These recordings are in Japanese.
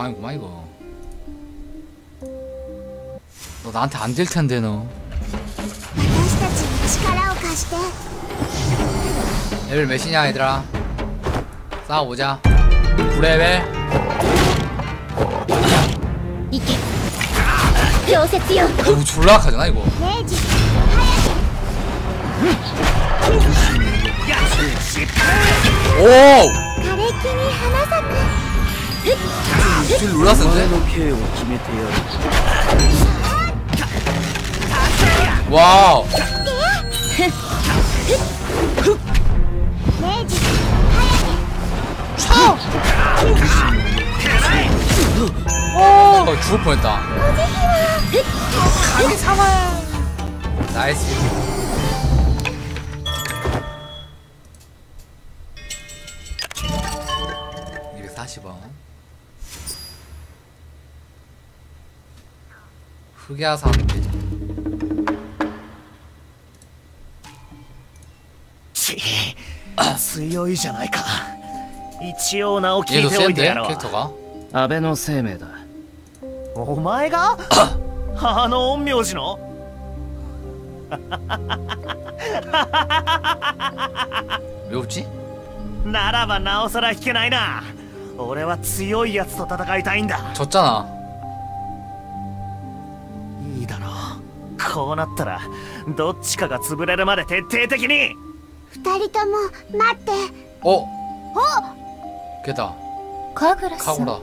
아니구만 이거. 너 나한테 안 될 텐데 너. 레벨 몇이냐 얘들아. 싸워보자. 9레벨. 너무 졸라 약하잖아 이거. 오! 줄 놀랐었는데? 와우! 오! 죽을 뻔했다. 감히 사와. 나이스. 240원. 흑야산. 強いじゃないか。一応名を聞いておいてやろう。安倍の生命だ。お前があの陰陽師の 묘지? ならばなおさら引けないな。俺は強いやつと戦いたいんだ。 졌잖아. いいだろう。こうなったらどっちかが潰れるまで徹底的に。 二人とも待って。 お걔다. 카구라.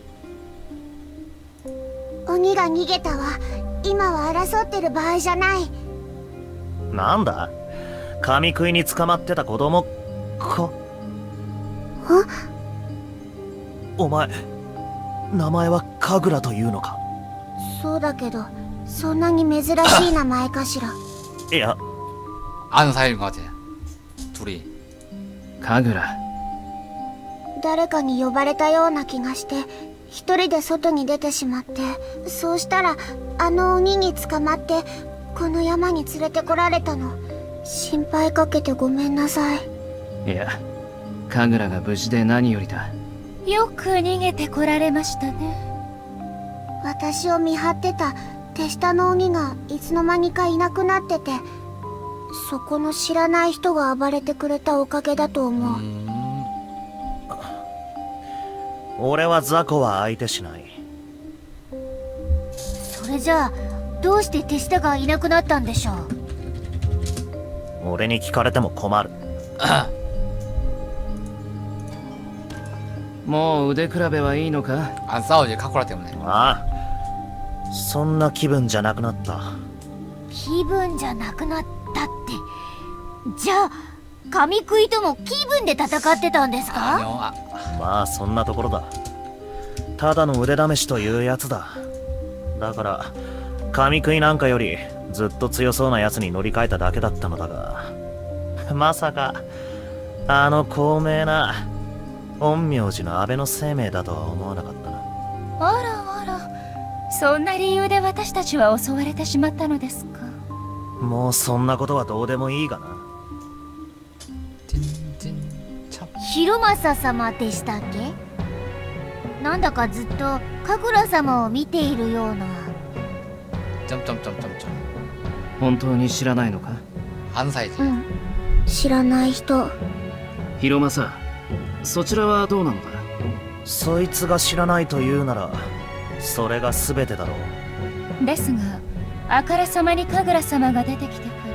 鬼が逃げたわ。今は争ってる場合じゃない。 なんだ、紙食いに捕まってた子供か。お前、名前はカグラというのか。 そうだけど、そんなに珍しい名前かしら。 いや、 아는 사이인 것 같아. 둘이. カグラ。 誰かに呼ばれたような気がして、一人で外に出てしまって、そうしたらあの鬼に捕まってこの山に連れてこられたの。心配かけてごめんなさい。 いや、カグラが無事で何よりだ。 よく逃げてこられましたね。 私を見張ってた手下の鬼がいつの間にかいなくなってて、そこの知らない人が暴れてくれたおかげだと思う。 俺は雑魚は相手しない。 それじゃあどうして手下がいなくなったんでしょう。 俺に聞かれても困る。もう腕比べはいいのか。 안 싸우지 카쿠라 때문에. ああ、そんな気分じゃなくなった。 気分じゃなくなったって、じゃあ紙食いとも気分で戦ってたんですか。 まあそんなところだ。ただの腕試しというやつだ。だから紙食いなんかよりずっと強そうなやつに乗り換えただけだったのだが、まさかあの高名な陰陽師の安倍の生命だとは思わなかったな。 あらあら、そんな理由で私たちは襲われてしまったのですか。 もうそんなことはどうでもいいがな。 広政様でしたっけ。なんだかずっと神楽様を見ているような。 本当に知らないのか。 안 사이지. うん、知らない人。 広政、そちらはどうなのだ。そいつが知らないというならそれが全てだろう。ですがあからさまに神楽様が出てきてから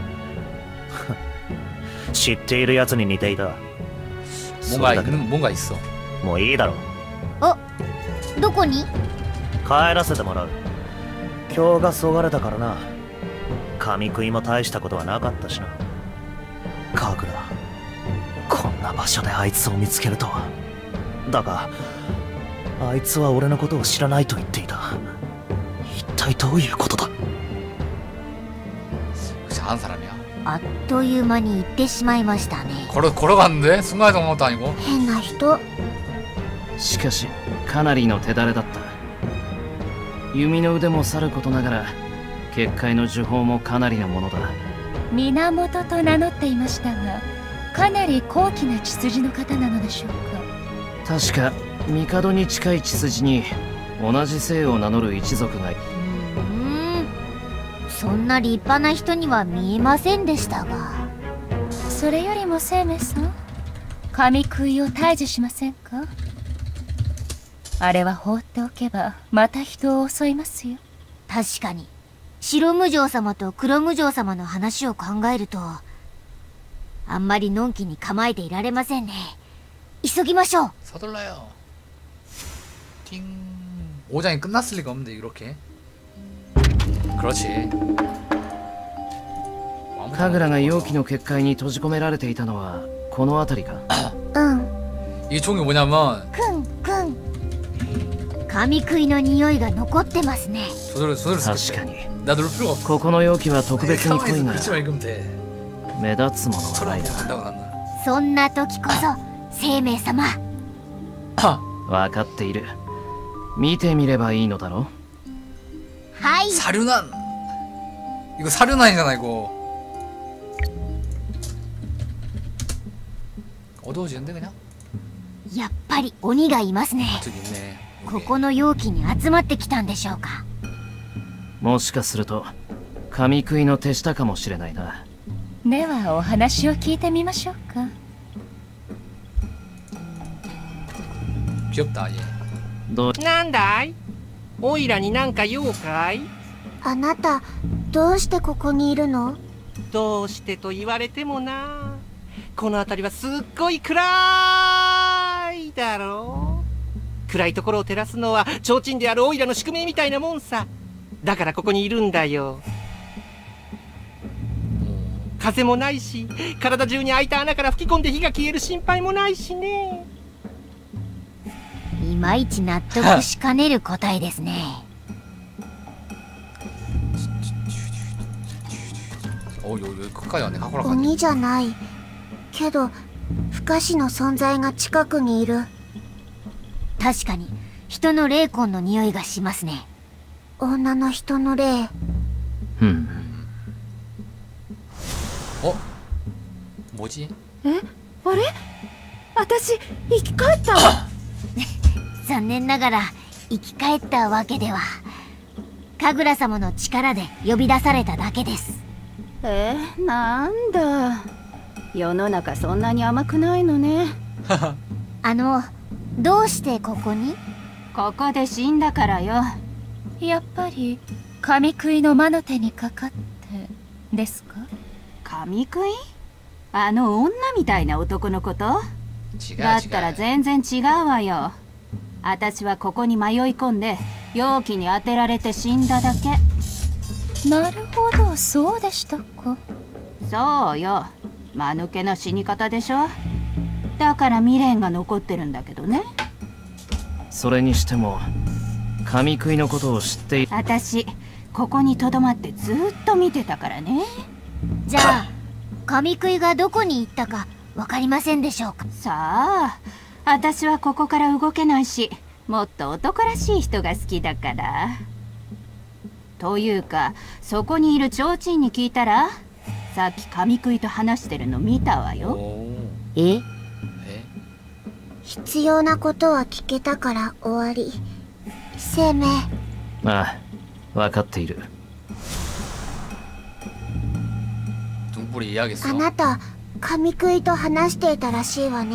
知っているやつに似ていた。 뭔가 있어. もういいだろう。 あ、どこに。 帰らせてもらう。今日がそがれたからな。紙食いも大したことはなかったしな。カグラ、こんな場所であいつを見つけるとは。だがあいつは俺のことを知らないと言っていた。一体どういうことだ。 あっという間に行ってしまいましたね。 걸어갔는데 순간이동 것도 아니고. 変な人。 しかしかなりの手だれだった。弓の腕もさることながら結界の呪法もかなりのものだ。 源と名乗っていましたが、かなり高貴な血筋の方なのでしょうか。 確か帝に近い血筋に同じ姓を名乗る一族がそんな立派な人には見えませんでしたが。 それよりも生命さん、神食いを退治しませんか？あれは放っておけばまた人を襲いますよ。 確かに白無常様と黒無常様の話を考えると、あんまりのんきに構えていられませんね。急ぎましょう。 서둘러요. 띵. 오장이 끝났을 리가 없는데 이렇게. 그렇지. 神楽が容器の結界に閉じ込められていたのはこの辺りか。 うん。 이 종이 뭐냐면 くんくん。神食いの匂いが残ってますね。 조절 確かに 나 누를 필요가 없어. ここの容器は特別に濃い 가만히 が 글씨만 읽으면 돼. 目立つものはないな。 간다고 나는. そんな時こそ生命様。 分かっている。見てみればいいのだろ。 はい。 사륜안. 이거 사륜안이잖아 이거. 어두워지는데 그냥? やっぱり鬼がいますね。 저기 있네. ここの容器に集まってきたんでしょうか。 もしかすると神食いの手下かもしれないな。 ではお話を聞いてみましょうか。 귀엽다 얘. どうなんだい？おいらになんか用かい？ あなたどうしてここにいるの？ どうしてと言われてもな。この辺りはすっごい暗いだろう。暗いところを照らすのは提灯であるおいらの宿命みたいなもんさ。だからここにいるんだよ。風もないし、体中に開いた穴から吹き込んで火が消える心配もないしね。 いまいち納得しかねる答えですね。 여기 끝까지 왔네. 가코라까지. 鬼じゃないけど不可視の存在が近くにいる。確かに人の霊魂の匂いがしますね。女の人の霊。 어? 뭐지? あれ？私生き返った。 残念ながら生き返ったわけでは。神楽様の力で呼び出されただけです。 なんだ。世の中そんなに甘くないのね。 どうしてここに？ ここで死んだからよ。 やっぱり神食いの魔の手にかかってですか？ 神食い？あの女みたいな男のこと？だったら全然違うわよ。私はここに迷い込んで容器に当てられて死んだだけ。 なるほど、そうでしたか。 そうよ。間抜けな死に方でしょ。だから未練が残ってるんだけどね。 それにしても神食いのことを知っている。 私ここにとどまってずっと見てたからね。 じゃあ神食いがどこに行ったかわかりませんでしょうか？ さあ、私はここから動けないし、もっと男らしい人が好きだから。というか、そこにいる提灯に聞いたら、さっき神食いと話してるの見たわよ。 え？必要なことは聞けたから終わり。生命。 ああ、分かっている。 あなた神食いと話していたらしいわね。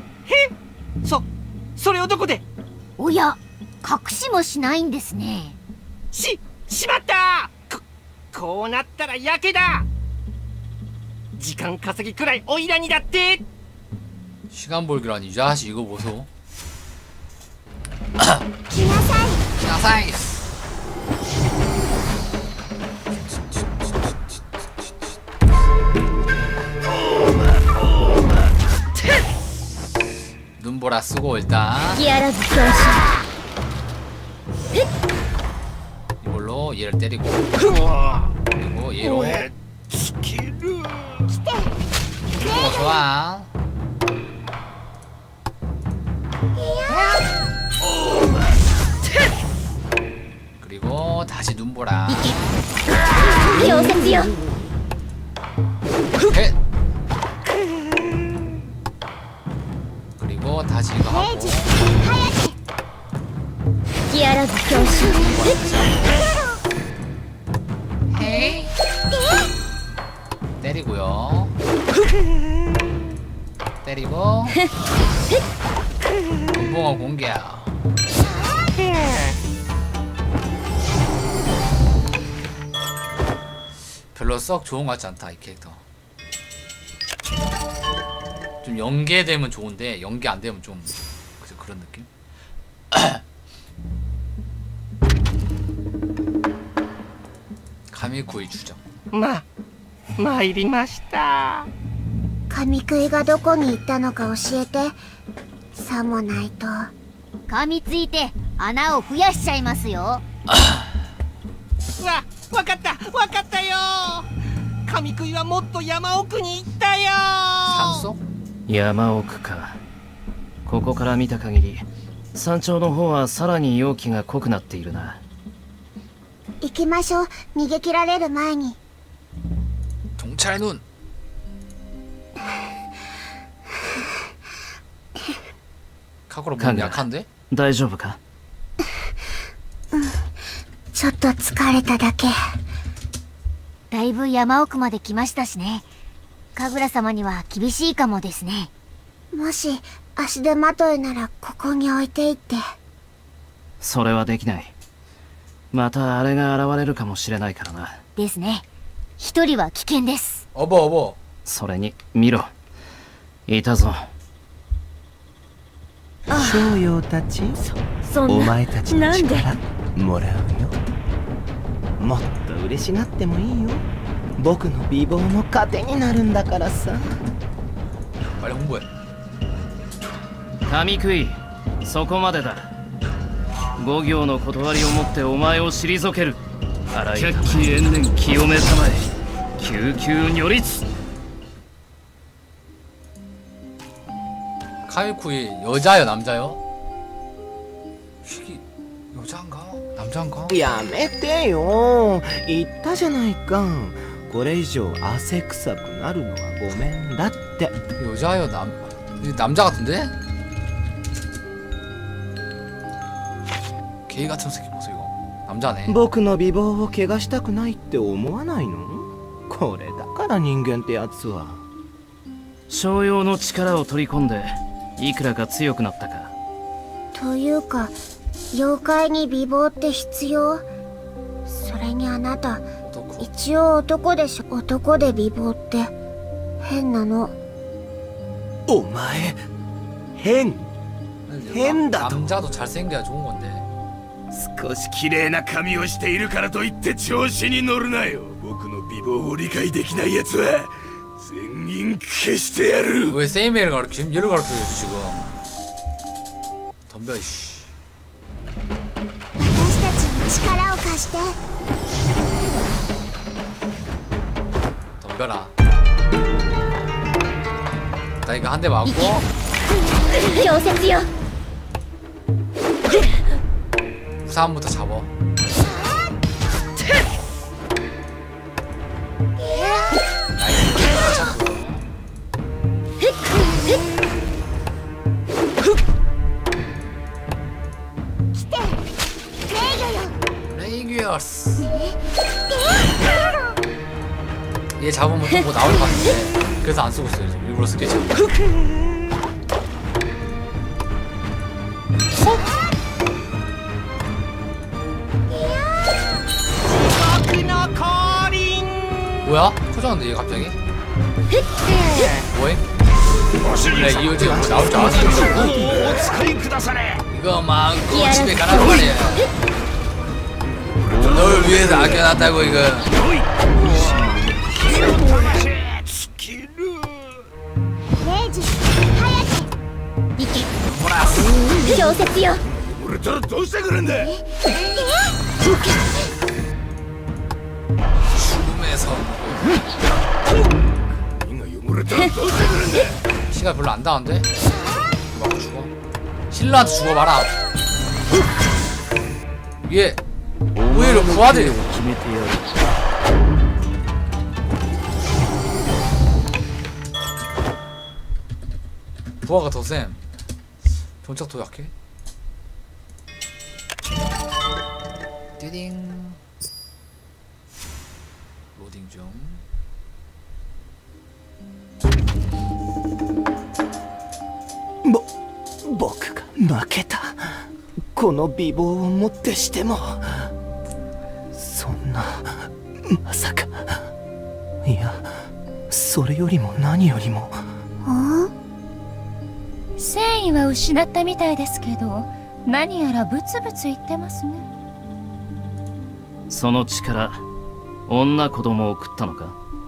それをどこで？ おや、隠しもしないんですね。 しまった！こうなったらやけだ！時間稼ぎくらいおいらにだって！ 시간 벌기라니 이 자식 이거 보소. 来なさい。 来なさい。 눈보라 쓰고 일단 이걸로 얘를 때리고 그리고 얘로 좋아. 그리고 다시 눈보라. 그리고 다시 이거 하고 吹き荒ぶ強襲。 헤이. 때리고요. 때리고. 공봉어 공격. 별로 썩 좋은 것 같지 않다 이 캐릭터. 좀 연계되면 좋은데 연계 안 되면 좀 그런 느낌. 가미쿠이 주정. 参りました。 神食いがどこに行ったのか教えて。さもないと噛みついて穴を増やしちゃいますよ。 わかったよ。神食いはもっと山奥に行ったよ。 산소? 山奥か。ここから見た限り山頂の方はさらに容器が濃くなっているな。 行きましょう。逃げ切られる前に。 경찰 눈. 過去の分약한데? 大丈夫か？ ちょっと疲れただけ。 だいぶ山奥まで来ましたしね。神楽様には厳しいかもですね。 もし足手まといならここに置いていって。 それはできない。またあれが現れるかもしれないからな。 ですね。一人は危険です。 어버. それに見ろ。いたぞ。 商用たち、お前たちの力もらうよ。もっと嬉しがってもいいよ。僕の美貌の糧になるんだからさ。 빨리 홍보해. 神食い、そこまでだ。五行の断りをもってお前を退ける。百鬼延年清めたまえ。救急如律。 가미쿠이 여자요 남자요? 여자인가? 남자인가? やめてよ。言ったじゃないか。これ以上汗臭くなるのはごめんだって。 여자요 남자 같은데? 게이 같은 새끼 보소 이거. 남자네. 僕の美貌を怪我したくないって思わないの？これだから人間ってやつは。 商用の力を取り込んでいくらか強くなったか。 というか妖怪に美貌って必要？それにあなた一応男でしょ。男で美貌って変なの。 お前変だと。 남자도 잘생겨야 좋은 건데. 少し綺麗な髪をしているからといって調子に乗るなよ。僕の美貌を理解できない奴は全員消してやる。 왜 세이메를 가르침? 얘를 가르쳐줘 지금. 덤벼 이씨. 私たちに力を貸して。 덤벼라. 나 이거 한 대 맞고. 強説よ。 우산부터 잡어. 레이규어스. 얘 잡으면 또 뭐 나올 것 같은데. 그래서 안 쓰고 있어요. 지금. 일부러 스케치. 뭐야? 터졌는데 얘 갑자기? 뭐해? 그래 이거 지금 뭐 나올 줄 알았어. 이거 마음껏 집에 가란 말이야. 널 위해서 아껴놨다고 이거. レイジ、早く。 行け。 보라스. 強説よ。 俺たらどうしてくるんだ。 죽음에서. 俺たらどうしてくるんだ。 시간 별로 안 나는데? 막 죽어. 신라한테 죽어봐라. 얘 오히려 부하들. 부하가 더 쌤. 정착 더 약해? 띠딩. 로딩 중. 僕が負けた。この美貌をもってしても。そんな、まさか。いや、それよりも何よりも。 戦意は失ったみたいですけど、何やらブツブツ言ってますね。 その力、女子供を食ったのか。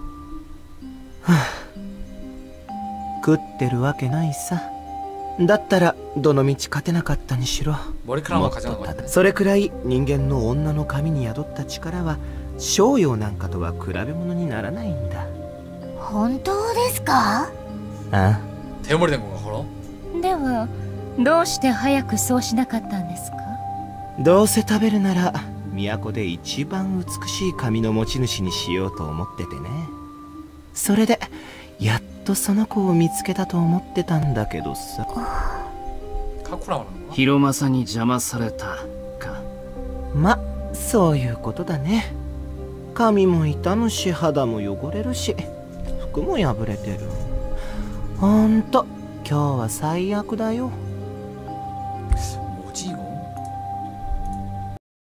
食ってるわけないさ。だったらどの道勝てなかったにしろ。それくらい人間の女の髪に宿った力は商用なんかとは比べ物にならないんだ。 本当ですか？ ああ。 대머리된 건가 그럼? ではどうして早くそうしなかったんですか？ どうせ食べるなら都で一番美しい髪の持ち主にしようと思っててね。それでやっとその子を見つけたと思ってたんだけどさ。 ヒロマサに邪魔されたか。 ま、そういうことだね。髪も傷むし肌も汚れるし服も破れてる。ほんと今日は最悪だよ。